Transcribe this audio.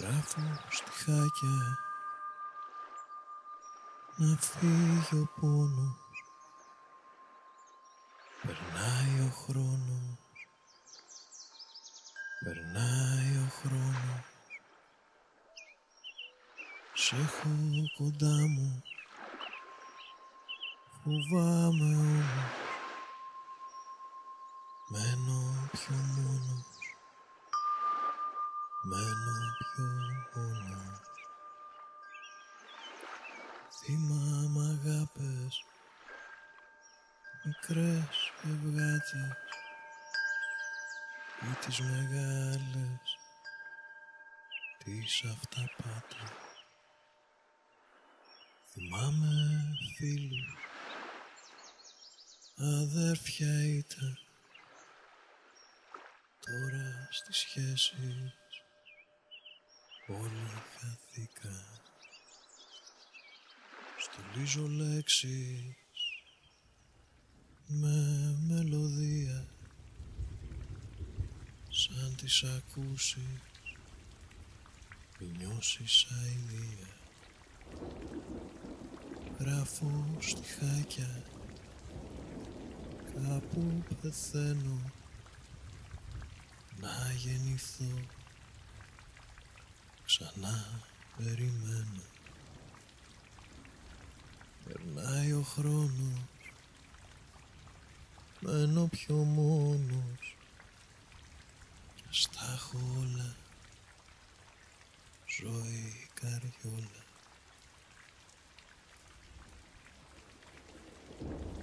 Γράφω στιχάκια να φύγει ο πόνος. Περνάει ο χρόνος, περνάει ο χρόνος. Σ' έχω κοντά μου, φοβάμαι όμως. Μένω πιο μόνος, μένω πιο μόνος. Θυμάμαι αγάπες, μικρές φευγάτες ή τις μεγάλες, τις αυταπάτες. Θυμάμαι φίλους, αδέρφια ήταν. Τώρα στις σχέσεις όλοι χαθήκαν. Στολίζω λέξεις με μελωδία, σαν τις ακούσεις μη νιώσεις αηδία. Γράφω στιχάκια, κάπου πεθαίνω να γεννηθώ. Ξανά περιμένω. Περνάει ο χρόνος, μένω πιο μόνος. Στα έχω όλα, ζωή καριόλα.